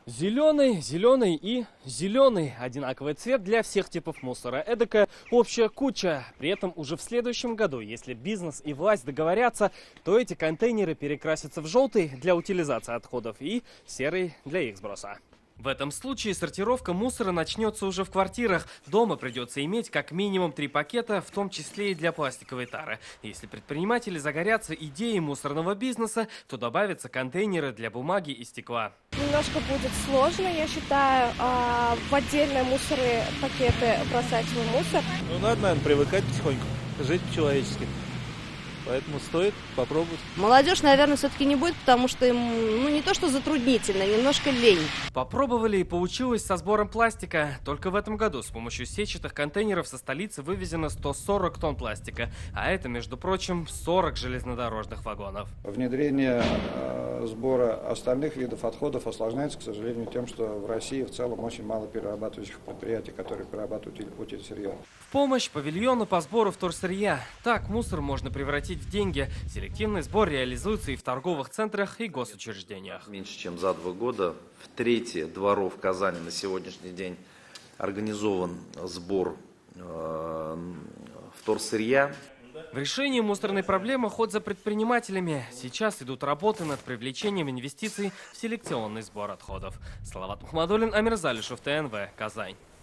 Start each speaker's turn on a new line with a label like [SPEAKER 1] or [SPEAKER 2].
[SPEAKER 1] Зеленый, зеленый и зеленый. Одинаковый цвет для всех типов мусора. Эдакая общая куча. При этом уже в следующем году, если бизнес и власть договорятся, то эти контейнеры перекрасятся в желтый для утилизации отходов и серый для их сброса. В этом случае сортировка мусора начнется уже в квартирах. Дома придется иметь как минимум 3 пакета, в том числе и для пластиковой тары. Если предприниматели загорятся идеей мусорного бизнеса, то добавятся контейнеры для бумаги и стекла.
[SPEAKER 2] Немножко будет сложно, я считаю, в отдельные пакеты бросать свой мусор.
[SPEAKER 3] Ну, надо, наверное, привыкать потихоньку, жить по-человечески. Поэтому стоит попробовать.
[SPEAKER 4] Молодежь, наверное, все-таки не будет, потому что им, не то что затруднительно, немножко лень.
[SPEAKER 1] Попробовали и получилось со сбором пластика. Только в этом году с помощью сетчатых контейнеров со столицы вывезено 140 тонн пластика. А это, между прочим, 40 железнодорожных вагонов.
[SPEAKER 5] Внедрение сбора остальных видов отходов осложняется, к сожалению, тем, что в России в целом очень мало перерабатывающих предприятий, которые перерабатывают утильсырье.
[SPEAKER 1] В помощь павильону по сбору вторсырья. Так мусор можно превратить в деньги. Селективный сбор реализуется и в торговых центрах, и госучреждениях.
[SPEAKER 6] Меньше чем за 2 года в трети дворов Казани на сегодняшний день организован сбор вторсырья.
[SPEAKER 1] В решении мусорной проблемы ход за предпринимателями. Сейчас идут работы над привлечением инвестиций в селекционный сбор отходов. Салават Мухаммадуллин, Амир Залишев, ТНВ, Казань.